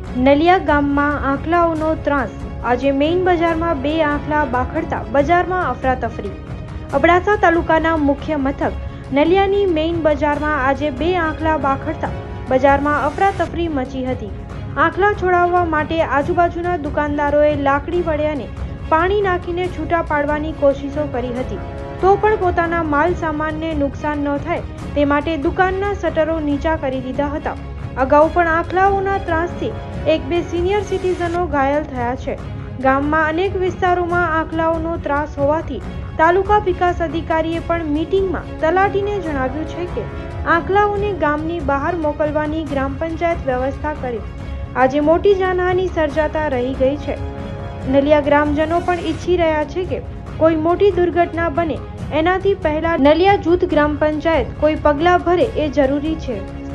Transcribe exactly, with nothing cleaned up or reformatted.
નલિયા ગામમાં આંખલાઓનો ત્રાસ। આજે મેઇન બજારમાં બે આંખલા બાખડતા બજારમાં અફરાતફરી। અબડાસા તાલુકાના મુખ્ય મથક નલિયાની મેઇન બજારમાં આજે બે આંખલા બાખડતા બજારમાં અફરાતફરી મચી હતી। આંખલા છોડાવવા માટે આજુબાજુના દુકાનદારોએ લાકડી વડે અને પાણી નાખીને છૂટા પાડવાની કોશિશો કરી હતી, તો પણ પોતાના માલ સામાનને નુકસાન ન થાય તે માટે દુકાનના શટરો નીચા કરી દીધા હતા। અગાઉ પણ આંખલાઓના ત્રાસથી એક બે સિનિયર સિટીઝનો ઘાયલ થયા છે। ગામમાં અનેક વિસ્તારોમાં આંખલાઓનો ત્રાસ હોવાથી તાલુકા વિકાસ અધિકારીએ પણ મીટિંગમાં તલાટીને જણાવ્યું છે કે આંખલાઓને ગામની બહાર મોકલવાની ગ્રામ પંચાયત વ્યવસ્થા કરે। આજે મોટી જાનહાનિ સર્જાતા રહી ગઈ છે। નલિયા ગ્રામજનો પણ ઈચ્છી રહ્યા છે કે કોઈ મોટી દુર્ઘટના બને એનાથી પહેલા નલિયા જૂથ ગ્રામ પંચાયત કોઈ પગલાં ભરે એ જરૂરી છે।